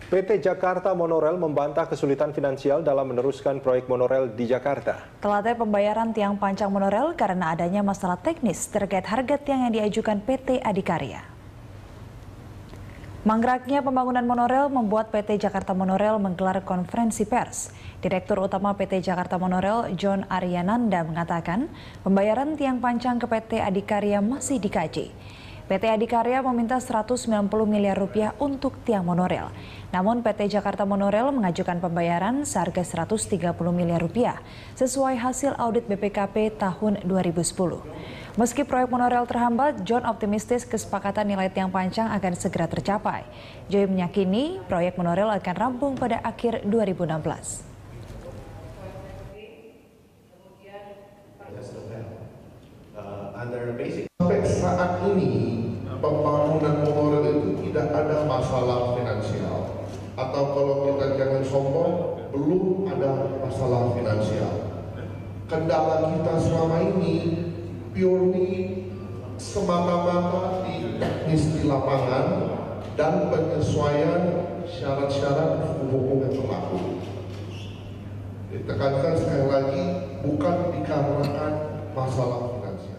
PT Jakarta Monorail membantah kesulitan finansial dalam meneruskan proyek monorail di Jakarta. Telatnya pembayaran tiang panjang monorail karena adanya masalah teknis terkait harga tiang yang diajukan PT Adikarya. Mangkraknya pembangunan monorail membuat PT Jakarta Monorail menggelar konferensi pers. Direktur Utama PT Jakarta Monorail, John Aryananda, mengatakan pembayaran tiang panjang ke PT Adikarya masih dikaji. PT Adikarya meminta 190 miliar rupiah untuk tiang monorail. Namun PT Jakarta Monorail mengajukan pembayaran seharga 130 miliar rupiah sesuai hasil audit BPKP tahun 2010. Meski proyek monorail terhambat, John optimistis kesepakatan nilai tiang panjang akan segera tercapai. Joy meyakini proyek monorail akan rampung pada akhir 2016. Sampai saat ini pembangunan monorail itu tidak ada masalah finansial, atau kalau kita jangan sombong, belum ada masalah finansial. Kendala kita selama ini purely semata-mata di teknis di lapangan dan penyesuaian syarat-syarat hukum yang berlaku. Ditekankan sekali lagi, bukan dikarenakan masalah